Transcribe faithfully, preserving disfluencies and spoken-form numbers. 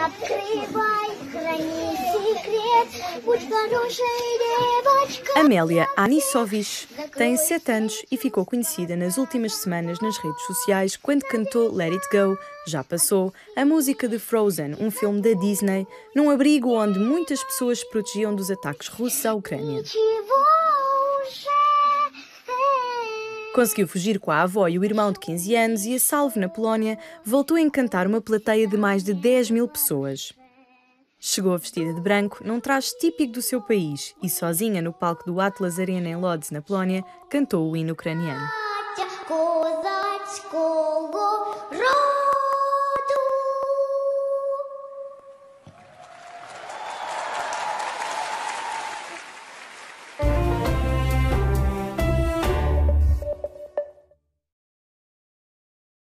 Amélia Anisovich tem sete anos e ficou conhecida nas últimas semanas nas redes sociais quando cantou Let It Go, Já Passou, a música de Frozen, um filme da Disney, num abrigo onde muitas pessoas se protegiam dos ataques russos à Ucrânia. Conseguiu fugir com a avó e o irmão de quinze anos e, a salvo na Polónia, voltou a encantar uma plateia de mais de dez mil pessoas. Chegou vestida de branco, num traje típico do seu país, e sozinha no palco do Atlas Arena em Lodz, na Polónia, cantou o hino ucraniano.